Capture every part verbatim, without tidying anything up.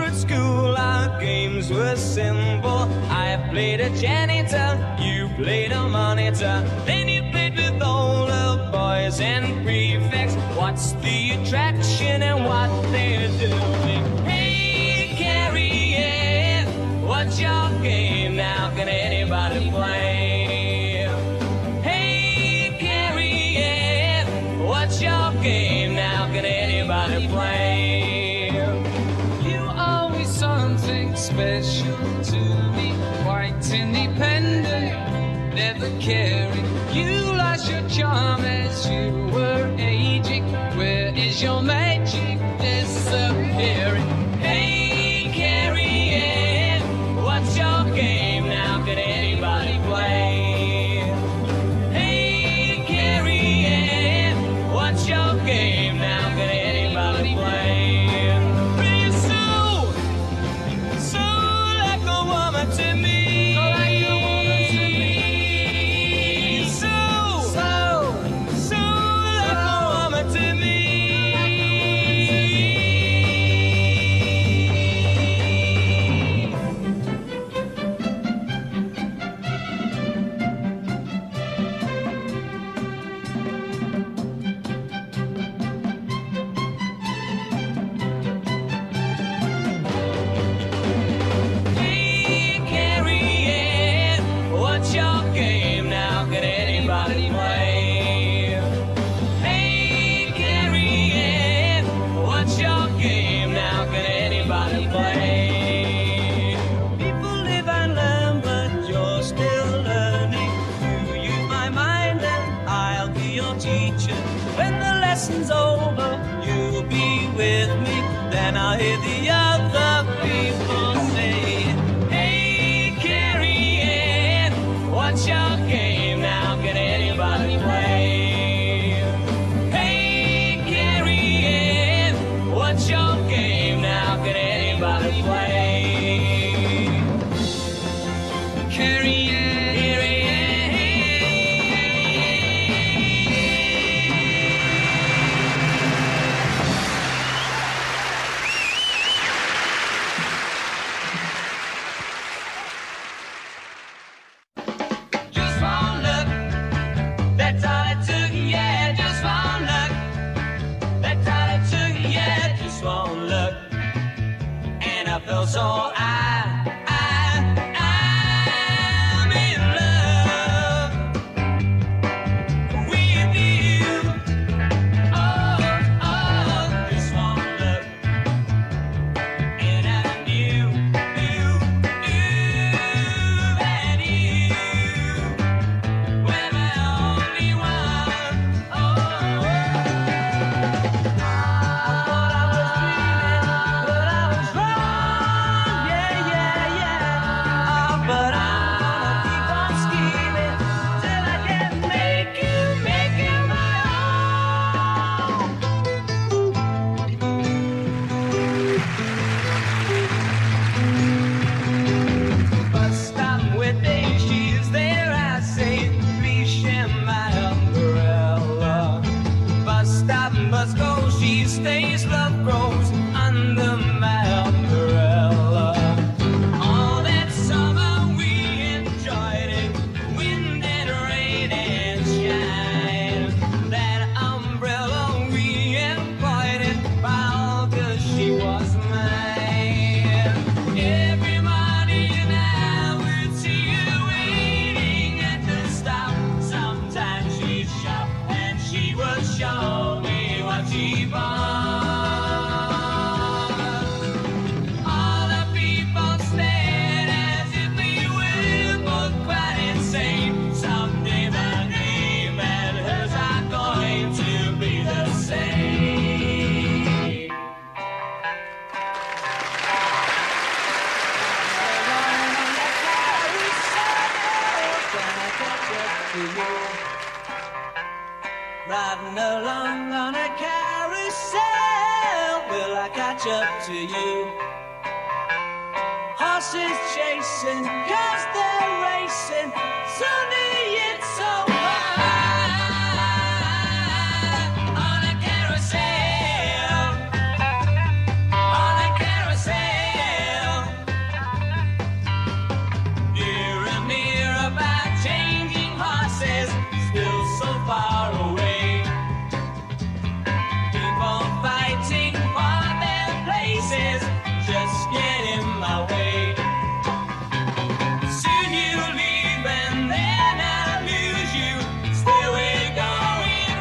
at school, our games were simple. I played a janitor, you played a monitor. Then you played with all the boys and prefects. What's the attraction and what they're doing? Hey, Carrie-Anne, what's your game now? Can anybody play? Hey, Carrie-Anne, what's your game now? Can anybody play? You always something special to me, quite independent, never caring. You lost your charm as you were aging. Where is your magic disappearing? Hey, Carrie-Anne, what's your game now? Can anybody play? Hey, Carrie-Anne, what's your game now? Can anybody play? Pretty soon, so like a woman to me. So like a woman to me. So, so, so like a woman to me. Hey, Carrie-Anne, what's your game now? Can anybody play? Hey, Carrie-Anne, what's your game now? Can anybody play? People live and learn, but you're still learning. You use my mind and I'll be your teacher. When the lesson's over, you'll be with me. Then I'll hear the other people say, hey, Carrie-Anne, what's your game now? Can anybody play? Hey, Carrie-Anne, what's your game now? Can anybody play? Carrie-Anne, Carrie-Anne. Just one look, that's all it took, yeah. Just one look, that's all it took, yeah. Just one look, and I felt so I, I, I'm in love with you. Oh, oh, just one look, and I knew, knew, knew that you were my only one. Oh, I thought I was dreaming, but I was wrong. Yeah, yeah, yeah. Oh, but I'm gonna keep on scheming till I can make you, make you my own. Bus stop with Dave, she's there, I say, please share my umbrella. Bus stop, bus goes, she stays, love grows under my umbrella. All that summer we enjoyed it, wind and rain and shine. That umbrella we employed it, while 'cause she was mine. Every morning I would see you waiting at the stop. Sometimes she'd shop and she would show me what she bought. All the people stared as if we were both quite insane. Someday my name and hers are going to be the same. Riding along on a carousel, will I catch up to you? Horses chasing, cause they're racing, Sunday it's so high. On a carousel, on a carousel. just get in my way. Soon you leave and then I'll lose you. Still we're going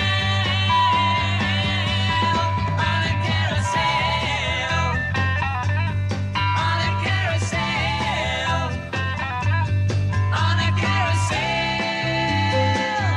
round on a carousel, on a carousel, on a carousel.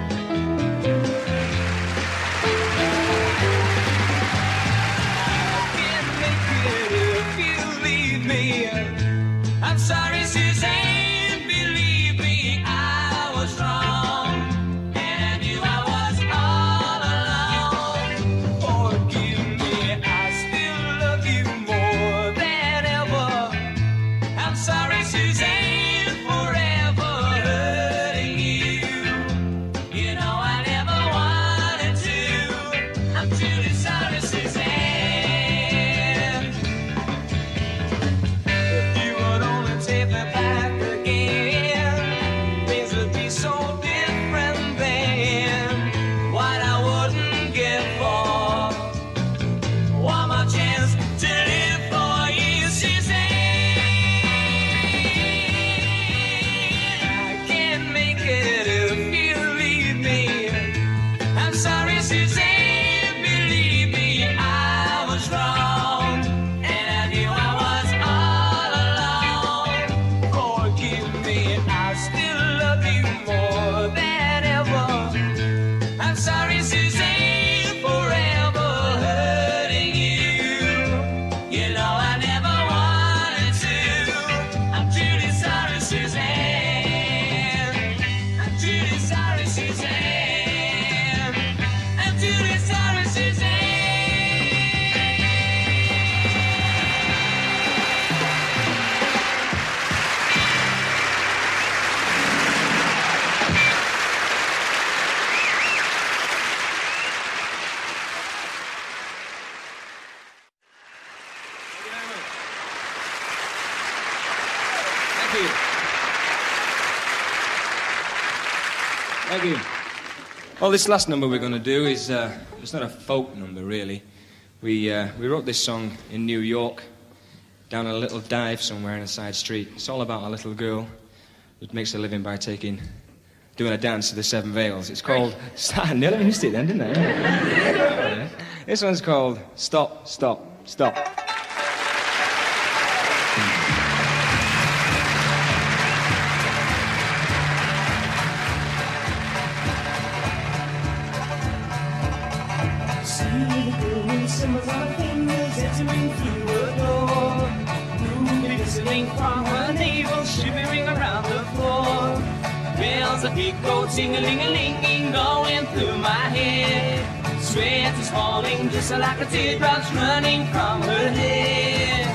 Can't make it if you leave me. I'm sorry, Suzanne, believe me, I was wrong, and I knew I was all alone. Forgive me, I still love you more than ever. I'm sorry, Suzanne, forever hurting you. You know I never wanted to. I'm truly sorry, Suzanne. If you would only take me back again, things would be so different then. What I wouldn't give for one more chance to live for you, Suzanne. I can't make it if you leave me. I'm sorry, Suzanne, believe me, I was wrong, and I knew I was all alone. Forgive me, I still love you more than ever. I'm sorry, Suzanne, forever hurting you. You know I never wanted to. I'm truly sorry, Suzanne. I'm truly sorry, Suzanne. I'm truly sorry, Suzanne. Thank you. Thank you. Well, this last number we're going to do is, uh, it's not a folk number, really. We, uh, we wrote this song in New York, down a little dive somewhere in a side street. It's all about a little girl that makes a living by taking, doing a dance to the Seven Veils. It's called... I nearly missed it then, didn't I? Yeah. This one's called Stop, Stop, Stop. See the girl with symbols on her fingers entering through a door. Moving, glistening from her navel, shivering around the floor. Bells of big gold ting-a-ling-a-linging going through my head. Sweat is falling just like a teardrops running from her head.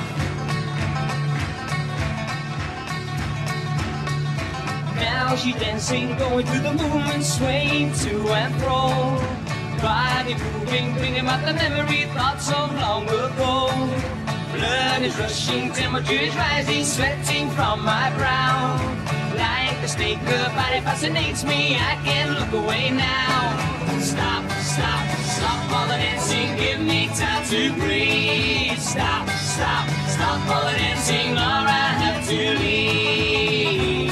Now she's dancing, going through the movement, swaying to and fro. Body moving, bringing back the memory, thoughts of long ago. Blood is rushing, temperature is rising, sweating from my brow. Like a snake, her body fascinates me, I can't look away now. Stop, stop, stop all the dancing, give me time to breathe. Stop, stop, stop all the dancing, or I have to leave.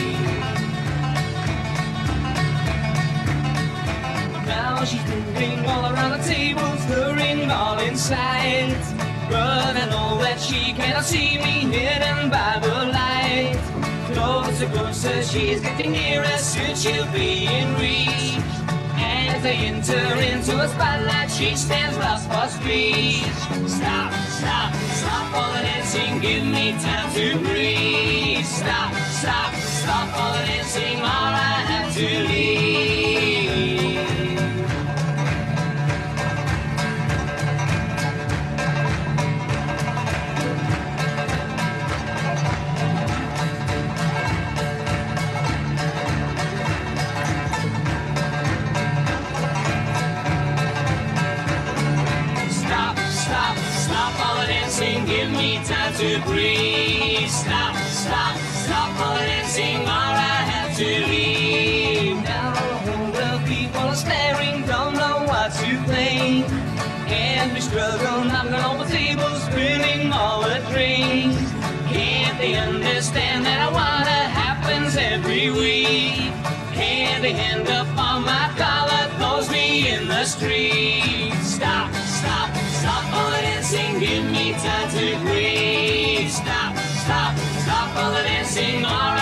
Now she's moving all around the table, stirring all inside. But I know that she cannot see me, hidden by the light. Closer, closer, she's getting nearer, soon she'll be in reach. As I enter into a spotlight, she stands lost for speech. Stop, stop, stop all the dancing, give me time to breathe. Stop, stop, stop all the dancing, or I have to leave. Give me time to breathe. Stop, stop, stop all the dancing, or I have to leave. Now all the people are staring, don't know what to think. And we struggle, knocking on the tables, spinning all the drink. Can't they understand that I wanna happens every week? Can't they hand up on my collar, throws me in the street? Stop, stop, stop all the dancing, give me time to breathe. Stop, stop, stop all the dancing, all